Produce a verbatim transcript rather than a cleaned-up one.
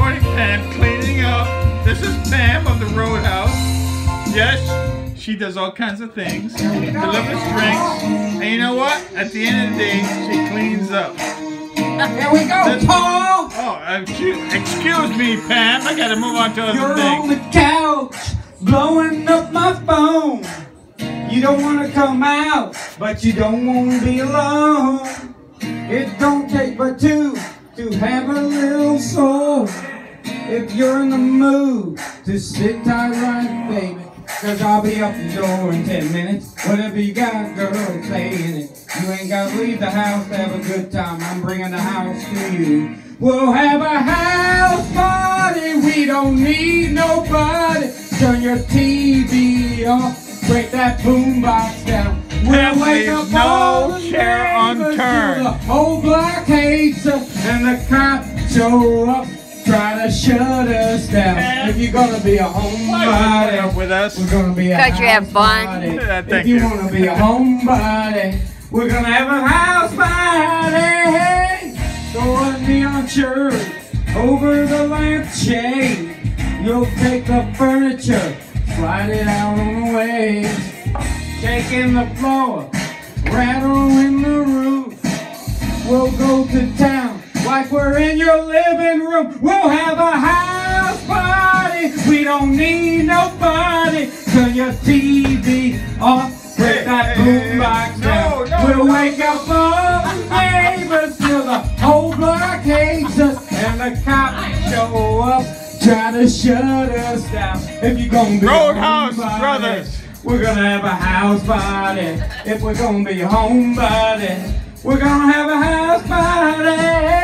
morning, Pam, cleaning up. This is Pam of the Roadhouse. Yes, she does all kinds of things. Delivers drinks. And you know what? At the end of the day, she cleans up. Here we go, That's, Paul! Oh, excuse, excuse me, Pam. I gotta move on to other You're things. on the couch, blowing up my phone. You don't want to come out, but you don't want to be alone. It don't take but two to have a little soul. If you're in the mood to sit tight right, baby, cause I'll be up the door in ten minutes. Whatever you got, girl, play in it. You ain't gotta leave the house to have a good time. I'm bringing the house to you. We'll have a house party. We don't need nobody. Turn your T V off. Break that boombox down. We'll wake up all the chair unturned. The whole block hates us, and the cops show up, try to shut us down. Man. If you're gonna be a homebody Up with us. we're gonna be a Because you have house fun. party. Yeah, If thank you, you. wanna be a homebody, we're gonna have a house party. Throw a neon shirt over the lampshade. You'll take the furniture, slide it out on the waves. Shaking the floor, rattling the roof. We'll go to town like we're in your living room. We'll have a house party. We don't need nobody. Turn your T V off. Break that boombox down. no, no, We'll no, wake up all the neighbors till the whole block hates us, and the cops show up, try to shut us down. If you're gonna be Roadhouse a homebody, Brothers. we're gonna have a house party. If we're gonna be a homebody, we're gonna have a house party.